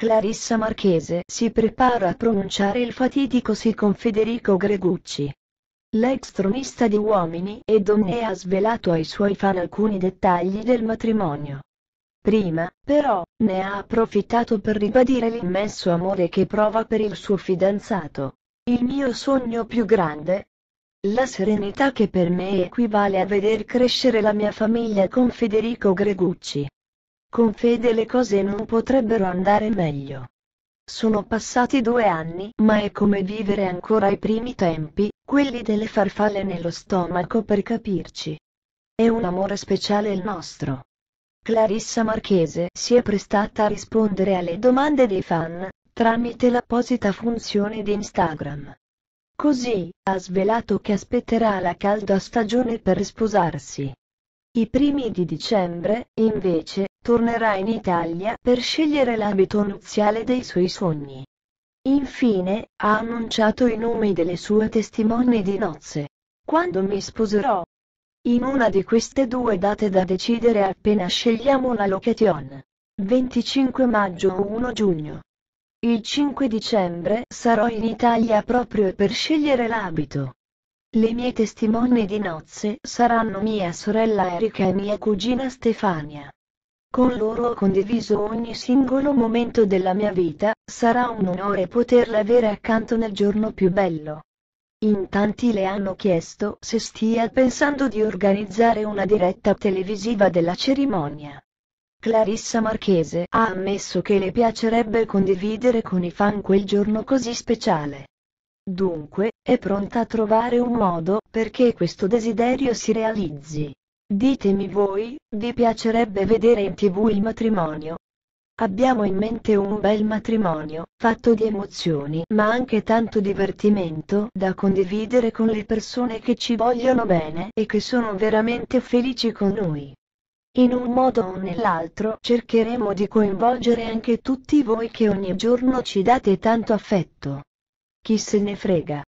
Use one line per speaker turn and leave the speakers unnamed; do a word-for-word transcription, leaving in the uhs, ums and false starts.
Clarissa Marchese si prepara a pronunciare il fatidico sì con Federico Gregucci. L'ex tronista di Uomini e Donne ha svelato ai suoi fan alcuni dettagli del matrimonio. Prima, però, ne ha approfittato per ribadire l'immenso amore che prova per il suo fidanzato. Il mio sogno più grande? La serenità che per me equivale a veder crescere la mia famiglia con Federico Gregucci. Con Fede le cose non potrebbero andare meglio. Sono passati due anni, ma è come vivere ancora ai primi tempi, quelli delle farfalle nello stomaco per capirci. È un amore speciale il nostro. Clarissa Marchese si è prestata a rispondere alle domande dei fan, tramite l'apposita funzione di Instagram. Così, ha svelato che aspetterà la calda stagione per sposarsi. I primi di dicembre, invece, tornerà in Italia per scegliere l'abito nuziale dei suoi sogni. Infine, ha annunciato i nomi delle sue testimoni di nozze. Quando mi sposerò? In una di queste due date da decidere appena scegliamo la location. venticinque maggio o primo giugno. Il cinque dicembre sarò in Italia proprio per scegliere l'abito. Le mie testimoni di nozze saranno mia sorella Erika e mia cugina Stefania. Con loro ho condiviso ogni singolo momento della mia vita, sarà un onore poterla avere accanto nel giorno più bello. In tanti le hanno chiesto se stia pensando di organizzare una diretta televisiva della cerimonia. Clarissa Marchese ha ammesso che le piacerebbe condividere con i fan quel giorno così speciale. Dunque, è pronta a trovare un modo perché questo desiderio si realizzi. Ditemi voi, vi piacerebbe vedere in tivù il matrimonio? Abbiamo in mente un bel matrimonio, fatto di emozioni ma anche tanto divertimento da condividere con le persone che ci vogliono bene e che sono veramente felici con noi. In un modo o nell'altro cercheremo di coinvolgere anche tutti voi che ogni giorno ci date tanto affetto. Chi se ne frega.